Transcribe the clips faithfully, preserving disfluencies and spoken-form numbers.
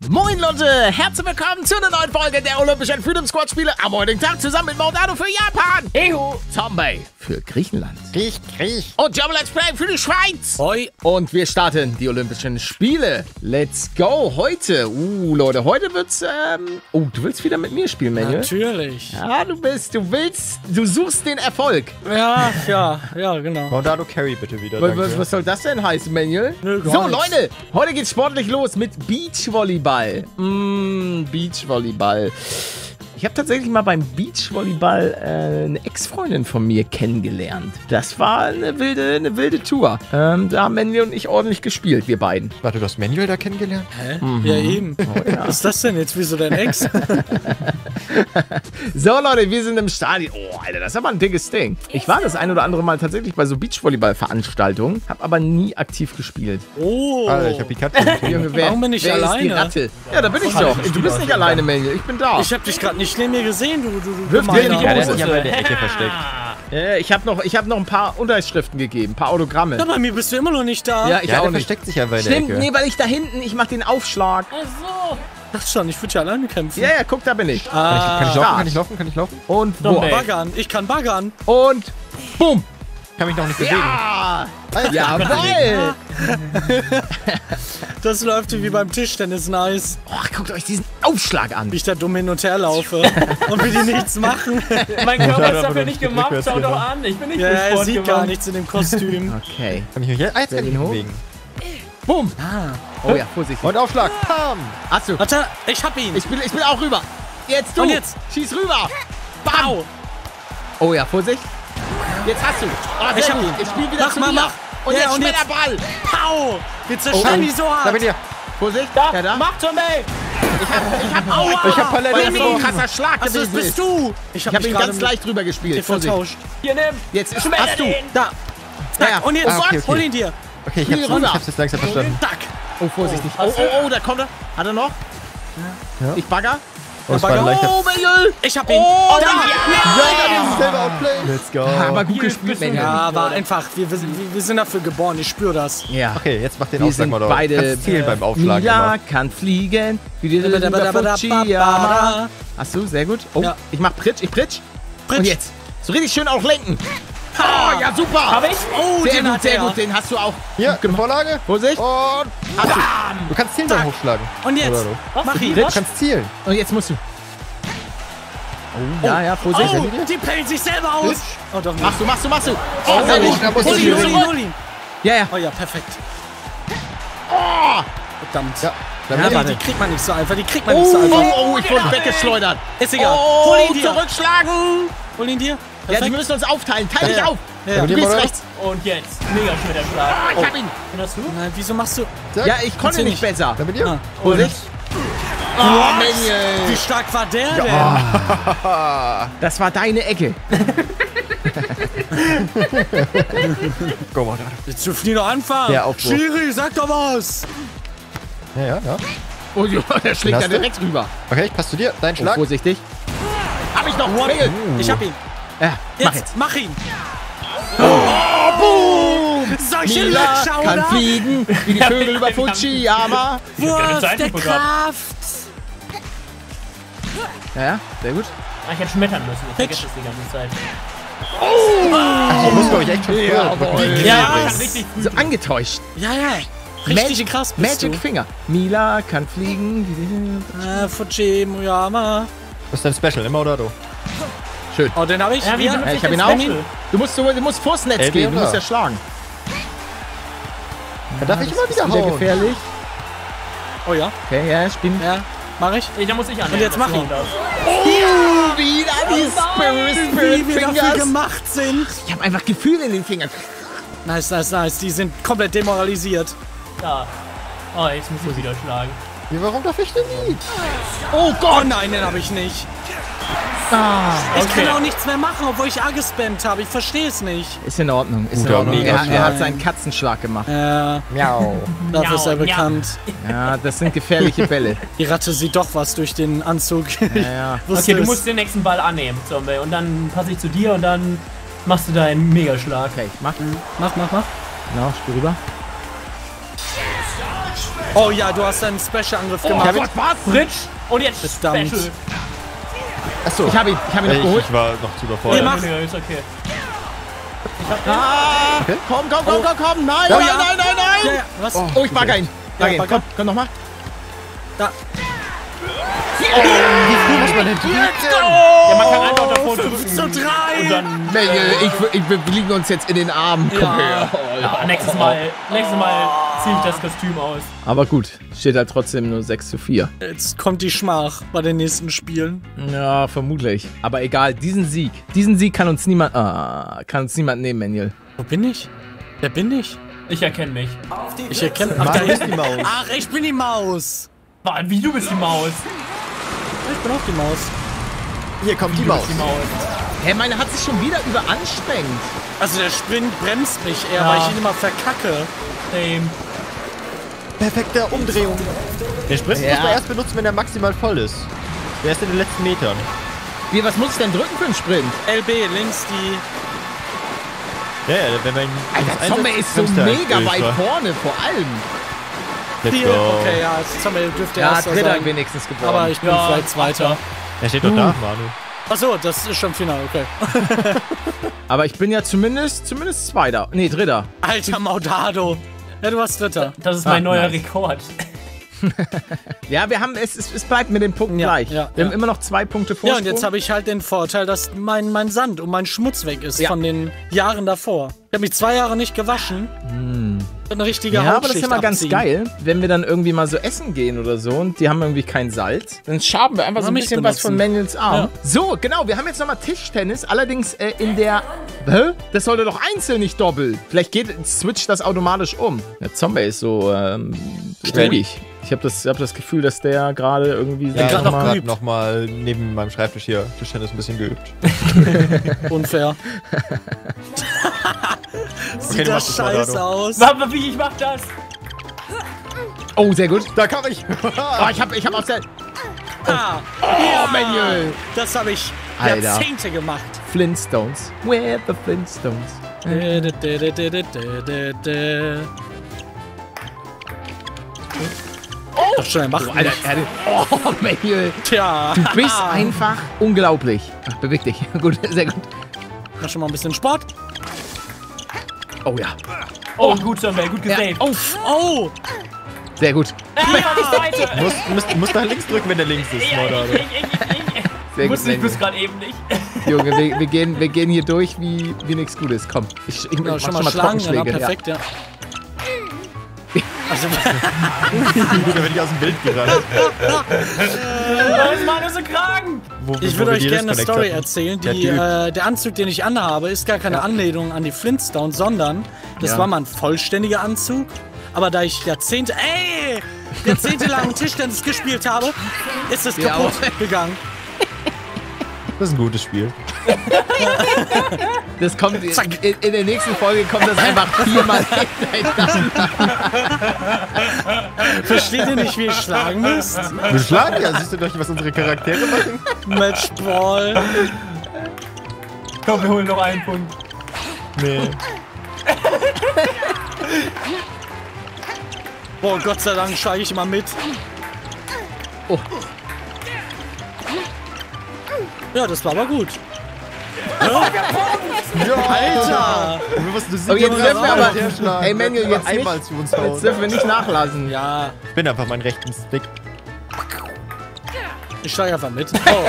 Moin Leute, herzlich willkommen zu einer neuen Folge der Olympischen Freedom Squad Spiele am heutigen Tag zusammen mit Maudado für Japan, Ehu, Zombie für Griechenland, Griech, Griech und Jumbo Let's Play für die Schweiz. Hoi. Und wir starten die Olympischen Spiele. Let's go. Heute, uh Leute, heute wird's, ähm, oh, du willst wieder mit mir spielen, Manuel? Natürlich. Ja, du bist, du willst, du suchst den Erfolg. Ja, ja, ja, genau. Maudado Carry bitte wieder, Was, danke. was, was soll das denn heißen, Manuel? Nö, gar so, nichts. Leute, heute geht's sportlich los mit Beachvolleyball. Mmh, Beachvolleyball. Ich habe tatsächlich mal beim Beachvolleyball äh, eine Ex-Freundin von mir kennengelernt. Das war eine wilde, eine wilde Tour. Ähm, da haben Manuel und ich ordentlich gespielt, wir beiden. Warte, du hast Manuel da kennengelernt? Hä? Ja, eben. Oh, ja. Was ist das denn jetzt? Wieso dein Ex? So, Leute, wir sind im Stadion. Oh, Alter, das ist aber ein dickes Ding. Ich war das ein oder andere Mal tatsächlich bei so Beachvolleyball-Veranstaltungen, habe aber nie aktiv gespielt. Oh. Alter, ich hab Pikachu. Junge, wer, Warum bin ich wer ist die alleine? Ratte? Ja, da bin ich doch. Du bist nicht alleine, Manuel. Ich bin da. Ich hab dich gerade nicht neben mir gesehen, du, du, du Wirf dir in die gemeiner. Hose. Ich hab in der Ecke versteckt. Äh, ich habe noch, ich hab noch ein paar Unterschriften gegeben, ein paar Autogramme. Ja, bei mir bist du immer noch nicht da. Ja, ich Ja, auch der nicht. versteckt sich ja bei der Stimmt, Ecke. nee, weil ich da hinten, ich mach den Aufschlag. Ach schon, ich würde ja alleine kämpfen. Ja, ja, guck, da bin ich. Kann ich, kann ich Start. laufen, kann ich laufen, kann ich laufen? Und wo? Baggern, ich kann baggern. Und bumm. Kann mich noch nicht bewegen. Ja! Alter, Jawoll! Das läuft wie beim Tischtennis, nice. Oh, guckt euch diesen Aufschlag an. Wie ich da dumm hin und her laufe und wie die nichts machen. Mein Körper Ja, ist aber dafür du nicht bist gemacht, rückwärts schau doch gemacht. an. Ich bin nicht Ja, für er Sport sieht gemacht. gar nichts in dem Kostüm. Okay. Kann ich mich jetzt? Ah, jetzt kann ich ihn mich hoch? bewegen. Bumm. Oh ja, Vorsicht. Und Aufschlag. Pam! Achso, Warte, ich hab ihn. ich bin, ich bin auch rüber. Jetzt du. Und jetzt? Schieß rüber. Bau. Oh ja, Vorsicht. Jetzt hast du. Oh, sehr Ich hab gut. ihn. Ich spiel wieder Mach zu mal, dir. mach. Und Ja, jetzt und schneller jetzt- Ball. Pau. Wir zerstören die so Da hart. bin ich. Vorsicht. Da, Ja, da. mach Zombie! Ich hab, Aua. Ich hab Palette Weil das so ein genommen. krasser Schlag Ach, das gewesen bist ist. du. Ich Ich hab, hab mich ihn gerade ganz leicht drüber gespielt. mit Vorsicht. vertauscht. Hier, nimm! Jetzt ist, Schmetter hast du. den. Da. Ja, ja. Und jetzt, Ah, okay, okay. hol ihn dir. Okay, ich Spiel hab's, rüber. ich hab's jetzt langsam verstanden. Tack. Oh, vorsichtig. Oh, oh, oh, da kommt er. Hat er noch? Ja. Ich bagger. Oh, es war ein leichter... Oh, Manuel. Ich hab ihn. Oh, da. Ja, selber outplay. Let's go. Aber gut Hier gespielt, bist du. Manuel. Ja, war einfach. Wir, wir, wir sind dafür geboren. Ich spüre das. Ja. Okay, jetzt mach den Wir Aufschlag sind mal da. beide, Kannst zielen äh, beim Aufschlagen Ja, immer. kann fliegen. Wie die Fujiyama. Achso, sehr gut. Oh, Ja. ich mach Pritsch, ich Pritsch. Pritsch. Und jetzt. So richtig schön auch lenken. Oh, ja, super. Hab ich? Oh, Sehr den gut, hat sehr er. gut. Den hast du auch. Hier, Vorlage. Vorsicht. Und... Hast du. Du kannst zielen beim Hochschlagen. Und jetzt. Oder so. Was? Mach ihn. Du kannst zielen. Und jetzt musst du. Oh, ja, ja, Vorsicht. Oh, die pellen sich selber aus. Oh, doch nicht. Machst du, machst du, machst du. Oh, sehr oh, gut. da musst Hol du ihn, hol zielen. ihn, hol ihn. Ja, ja. Oh ja, perfekt. Oh, Verdammt. Ja, da Ja, bin die, ich. die kriegt man nicht so einfach. Die kriegt man nicht so oh, einfach. oh, ich wurde weggeschleudert. Ist egal. Oh, Hol ihn dir. zurückschlagen. Hol ihn dir. Ja, die Perfekt. müssen uns aufteilen. Teil dich Ja. auf. Ja, Du ja. gehst Oder? rechts. Und jetzt. Mega Schmetterschlag. Ah, ich hab ihn. Den hast du? Nein, wieso machst du... Ja, ich konnte du nicht nicht. besser. Da bin ich. Ah. Vorsicht. Oh, Manuel. Wie stark war der denn? Das war deine Ecke. Go, Maudado. Jetzt dürfen die noch anfangen. Der Aufwurf. Schiri, sag doch was. Ja, ja, ja. Oh, ja, der schlägt hast da du? direkt rüber. Okay, ich passe zu dir. Dein Oh, Schlag. vorsichtig. Hab ich noch. Manuel. Ich hab ihn. Ja, mach Jetzt, jetzt. mach ihn. Oh, boom. Solche Mila Löcher, kann oder? fliegen, wie die Vögel über Fujiyama. Wurf der Zeitpunkt gehabt. Kraft. Ja, ja, sehr gut. Ah, ich hätte schmettern müssen. Ich vergesse es die ganze Zeit. Ich muss, glaube ich, echt schon früher. Jawohl. Ja, kann richtig früh. So angetäuscht. Ja, ja. Richtig Magic, krass bist Magic Finger. Mila kann fliegen. du. Ah, Fujiyama. Das ist dein Special, immer oder du? Schön. Oh, den hab ich. Ja, wie Ja, benutze Ja, ich hab ihn jetzt auch. Special? Du musst, du, du musst vors Netz L B gehen, du oder? musst ja schlagen. Da darf ich immer wieder Wieder hauen. gefährlich. Oh ja. Okay, ja, spielen. Ja, mach ich. Nee, da muss ich an. Und jetzt mach ihn. Oh, wieder die Spirit, Spirit Wie wir dafür Fingers. gemacht sind. Ich habe einfach Gefühl in den Fingern. Nice, nice, nice. Die sind komplett demoralisiert. Da. Oh, jetzt muss ich wieder schlagen. Ja, warum darf ich denn nie? Oh Gott, nein, den habe ich nicht. Ah, Ich Okay. kann auch nichts mehr machen, obwohl ich A gespammt habe. Ich verstehe es nicht. ist in Ordnung, ist in Guter Ordnung. Er, Mega-Schlag. er hat seinen Katzenschlag gemacht. Äh, Miau. dafür ist er Miau, miau. bekannt. Ja, das sind gefährliche Bälle. Die Ratte sieht doch was durch den Anzug. Ja, ja. Wusste Okay, du es. musst den nächsten Ball annehmen, Zombie. Und dann passe ich zu dir und dann machst du deinen Megaschlag. Okay, mach. Mach, mach, mach. Genau, spiel rüber. Oh ja, du hast einen Special-Angriff Oh gemacht. Gott, was? Fritsch. Und jetzt Verdammt. Special. Achso. Ich habe ihn, ich hab ihn noch Ich, geholt. ich war noch zu Ihr überfordert. macht- Nee, nee, ist okay. Ah, Okay. komm, komm, komm, komm, komm. Nein, Oh nein, ja. nein, nein, nein. Ja, ja, was? Oh, ich mag ihn. Ja, Ja, mag komm, komm nochmal. Da. Wie früh muss man denn drücken? Ja, man kann einfach davor fünf drücken. zu drei. Und dann, Mengel, ich, ich, wir liegen uns jetzt in den Armen. Komm Ja. her. ja, nächstes Mal, nächstes Mal ziehe ich das Kostüm aus. Aber gut, steht halt trotzdem nur sechs zu vier. Jetzt kommt die Schmach bei den nächsten Spielen. Ja, vermutlich. Aber egal, diesen Sieg, diesen Sieg kann uns niemand, ah, kann uns niemand nehmen, Manuel. Wo bin ich? Wer bin ich? Ich erkenne mich. Ich erkenne... Ach, Mann, da du bist hinten. die Maus. Ach, ich bin die Maus. Mann, wie, du bist die Maus. Ich bin auch die Maus. Hier kommt die Du Maus. bist die Maus. Hä, meine hat sich schon wieder überanstrengt. Also der Sprint bremst mich eher, Ja. weil ich ihn immer verkacke. Same. Perfekte Umdrehung. Den Sprint Ja. muss man erst benutzen, wenn er maximal voll ist. Der ist in den letzten Metern. Wie, was muss ich denn drücken für einen Sprint? L B, links die... Ja, ja, wenn man ihn Alter, Zombie ist so bremst er mega halt weit ultra. vorne, vor allem. Let's Vier. go. Okay, ja, Zombie dürfte Ja, erster Dritter sein. wenigstens geworden. Aber ich bin Ja, vielleicht Zweiter. Er steht doch da, Manu. Achso, das ist schon final, okay. Aber ich bin ja zumindest, zumindest Zweiter. Nee, Dritter. Alter Maudado. Ja, du warst Dritter. Das ist mein Ah, neuer nice. Rekord. Ja, wir haben, es, es, es bleibt mit den Punkten Ja, gleich. ja, wir ja. haben immer noch zwei Punkte Ja, Vorsprung. und jetzt habe ich halt den Vorteil, dass mein, mein Sand und mein Schmutz weg ist Ja. von den Jahren davor. Ich habe mich zwei Jahre nicht gewaschen. Eine richtige Ja, aber das ist Hautschicht immer ganz abziehen. geil, wenn wir dann irgendwie mal so essen gehen oder so und die haben irgendwie kein Salz. Dann schaben wir einfach so ein mich bisschen was von benutzen. Manuels Arm. Ja. So, genau, wir haben jetzt nochmal Tischtennis, allerdings äh, in der... Hä? Das sollte doch einzeln, nicht doppelt. Vielleicht geht, switcht das automatisch um. Der Zombie ist so ähm, ruhig. Ich habe das, hab das Gefühl, dass der gerade irgendwie... Ja, grad ich noch habe geübt. noch mal neben meinem Schreibtisch hier Tischtennis ein bisschen geübt. Unfair. Okay, Sieht du das machst das mal, scheiße Dado. aus. Warte, wie, ich mach das. Oh, sehr gut. Da kam ich! Oh, ich habe ich hab aus der... Ah, Oh, Manuel. das habe ich Alter. Jahrzehnte gemacht. Flintstones. We're the Flintstones. Dä, dä, dä, dä, dä, dä, dä, dä. Doch schon, er macht Alter, nicht. Alter. Oh, Manuel. Tja. Du bist einfach unglaublich. Ach, beweg dich. Gut, sehr gut. Mach schon mal ein bisschen Sport. Oh ja. Oh, gut, Zombie, gut ja. gesaved. Oh, Oh, sehr gut. Ah, die Seite. Du musst, musst, musst nach links drücken, wenn der links ist, Ja, Mordado. ich, ich, ich, ich, ich. Sehr Wusste ich gut, bis gerade eben nicht. Junge, wir, wir, gehen, wir gehen hier durch wie, wie nichts Gutes. Komm, ich, ich ja, mach schon mal schlagen, ja, Trockenschläge. perfekt, ja. Also, Gut, da bin ich aus dem Bild gerannt. Was ist meine so Kragen? Wo, ich wo würde wir euch die gerne eine disconnect Story hatten. erzählen. Der Die, Typ. äh, der Anzug, den ich anhabe, ist gar keine Anlehnung an die Flintstones, sondern das Ja. war mal ein vollständiger Anzug. Aber da ich Jahrzehnte, ey, jahrzehntelang Tischtennis gespielt habe, ist es Ja, kaputt auch. gegangen. Das ist ein gutes Spiel. Das kommt in, in, in der nächsten Folge kommt das einfach viermal hintereinander. Versteht ihr nicht, wie ihr schlagen müsst? Wir schlagen ja. Siehst du doch, was unsere Charaktere machen? Matchball. Komm, wir holen noch einen Punkt. Nee. Boah, Gott sei Dank steige ich immer mit. Oh. Ja, das war aber gut. Ja, Alter! Und wir mussten das Aber jetzt dürfen wir aber... herschlagen. Ey, Manuel, jetzt einmal nicht. zu uns Jetzt hauen. dürfen wir nicht nachlassen. Ja, Ich bin einfach meinen rechten Stick. ich steige einfach mit. Oh.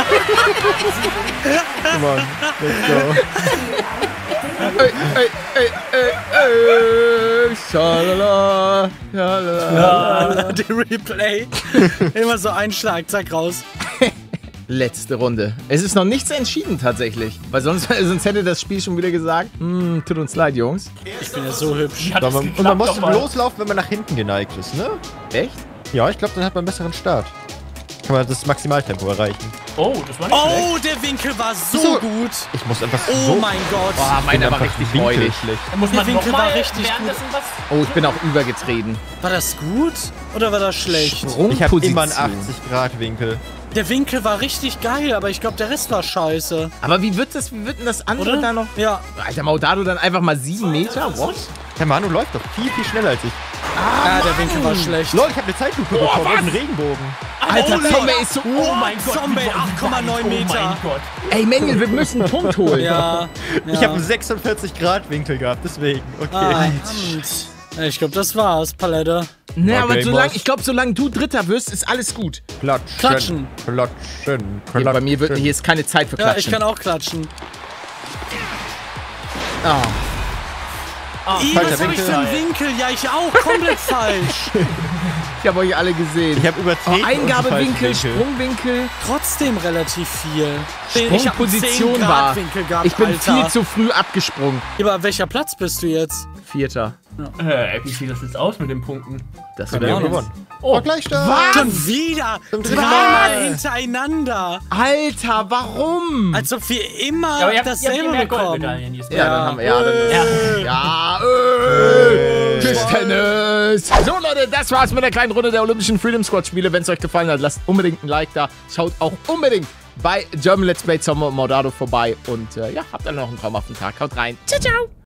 Come on, let's go. Ey, ey, ey, ey, ey, schalala, schalala. Der Replay. Immer so ein Schlag, zack, raus. Letzte Runde. Es ist noch nichts entschieden tatsächlich. Weil sonst, sonst hätte das Spiel schon wieder gesagt, hm, tut uns leid, Jungs. Ich bin ja so hübsch. Hat Aber das man, geklappt und man muss doch mal. loslaufen, wenn man nach hinten geneigt ist, ne? Echt? Ja, ich glaube, dann hat man einen besseren Start. Kann man das Maximaltempo erreichen. Oh, das war nicht schlecht. Oh, der Winkel war so Wieso? gut. Ich muss einfach Oh so... mein Gott. Boah, meiner war einfach richtig Winkel freudig. schlecht. Da muss Der man Winkel noch mal war richtig währenddessen was... Oh, ich bin auch übergetreten. War das gut oder war das schlecht? Ich habe immer einen Sprungposition. achtzig Grad Winkel. Der Winkel war richtig geil, aber ich glaube, der Rest war scheiße. Aber wie wird das, wie wird denn das andere Oder? da noch? Ja. Alter, Maudado dann einfach mal sieben Meter? What? Der Manu läuft doch viel, viel schneller als ich. Ah, der Winkel war schlecht. Lol, ich habe eine Zeitlupe Oh, bekommen was? und einen Regenbogen. Alter, Oh, Zombie ist so... Oh mein Gott. Zombie, wie war- acht Komma neun Oh mein Meter. Gott. Ey, Mengel, wir müssen einen Punkt holen. Ja, Ich ja. habe einen sechsundvierzig Grad Winkel gehabt, deswegen. Okay. Ah, verdammt. Ja, ich glaube, das war's, Palette. Ne, aber Okay, solange, Boss. ich glaube, solange du Dritter wirst, ist alles gut. Klatschen. Klatschen. Klatschen. Hier, bei mir wird, hier ist keine Zeit für Ja, Klatschen. ich kann auch klatschen. Ah. Ih, falscher was hab ich für einen Winkel? Ja, ich auch. Komplett falsch. Ich habe euch alle gesehen. Ich habe Oh, übertreten. und einen Eingabewinkel, falschen Winkel. Sprungwinkel, Trotzdem relativ viel. Ich hab einen Sprungposition zehn Grad war. Winkel gehabt, Ich bin Alter. viel zu früh abgesprungen. Aber welcher Platz bist du jetzt? Vierter. Äh, wie sieht das jetzt aus mit den Punkten? Das Wir wäre haben jetzt. gewonnen. Oh, gleich da. Schon wieder. Zum dritten Dreimal Mal. hintereinander. Alter, warum? Als ob wir immer Ja, aber ihr habt, ihr habt dasselbe mehr bekommen. Goldmedaillen diesmal. Ja, dann haben wir. Ja, dann ist, Ja. ja, äh, Tischtennis. So, Leute, das war's mit der kleinen Runde der Olympischen Freedom Squad Spiele. Wenn es euch gefallen hat, lasst unbedingt ein Like da. Schaut auch unbedingt bei German Let's Play Zombie Mordado vorbei. Und äh, ja, habt dann noch einen traumhaften Tag. Haut rein. Ciao, ciao.